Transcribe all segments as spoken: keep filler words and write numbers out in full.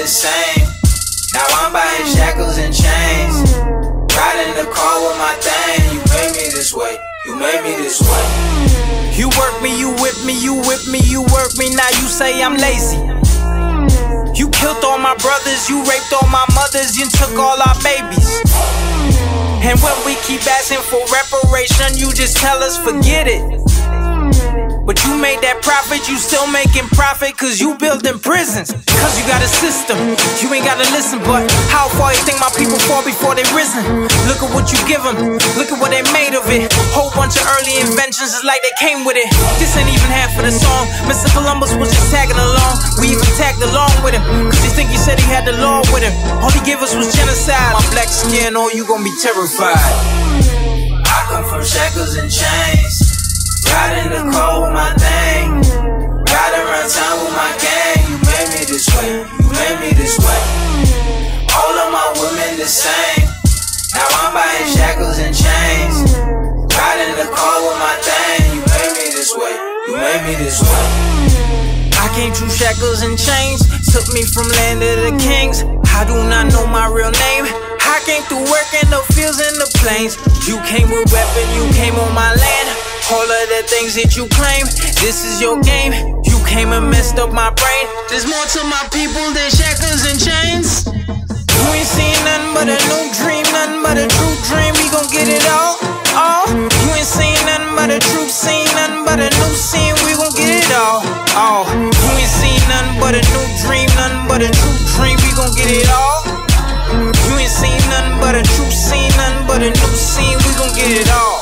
the same. Now I'm buying shackles and chains, riding the car with my thing. You made me this way, you made me this way. You work me, you whip me, you whip me, you work me. Now you say I'm lazy. You killed all my brothers, you raped all my mothers, you took all our babies. And when we keep asking for reparation, you just tell us forget it. But you made that profit, you still making profit, cause you building prisons, cause you got a system. You ain't gotta listen, but how far you think my people fall before they risen? Look at what you give them, look at what they made of it. Whole bunch of early inventions, it's like they came with it. This ain't even half of the song. Mister Columbus was just tagging along. We even tagged along with him, cause he think he said he had the law with him. All he gave us was genocide. My black skin, oh, you gon' be terrified. I come from shackles and chains, riding the car with my thing, riding around town with my gang. You made me this way, you made me this way. All of my women the same. Now I'm buying shackles and chains, riding the car with my thing. You made me this way, you made me this way. I came through shackles and chains, took me from land of the kings. I do not know my real name. I came through work in the fields and the plains. You came with weapon, you came on my land. All of the things that you claim, this is your game. You came and messed up my brain. There's more to my people than shackles and chains. You ain't seen nothing but a new dream, nothing but a true dream. We gon' get it all, all. You ain't seen nothing but a true scene, nothing but a new scene. We gon' get it all, all. You ain't seen nothing but a new dream, nothing but a true dream. We gon' get it all. You ain't seen nothing but a true scene, nothing but a new scene. We gon' get it all.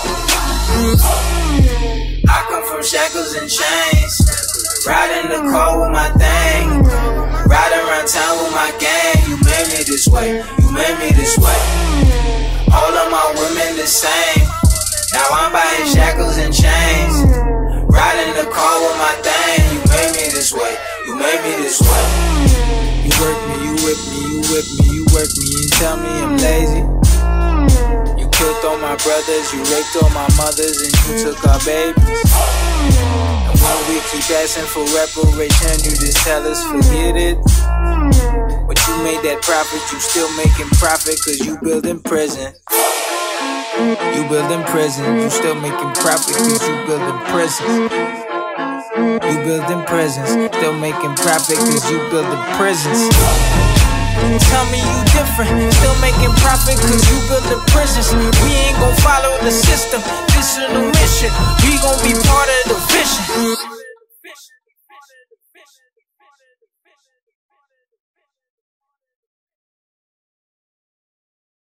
I come from shackles and chains, riding the car with my thing, riding around town with my gang. You made me this way, you made me this way. All of my women the same. Now I'm buying shackles and chains, riding the car with my thing. You made me this way, you made me this way. You work me, you whip me, you whip me, you work me, and tell me I'm lazy. You killed all my brothers, you raped all my mothers, and you took our babies. And when we keep asking for reparation, you just tell us forget it. But you made that profit, you still making profit, cause you building prison. You building prison, you still making profit, cause you building prisons. You building prisons, still making profit, cause you building prisons. Tell me you different, still making profit, cause you building prisons. We ain't gon' follow the system, this is the mission. We gon' be part of the vision.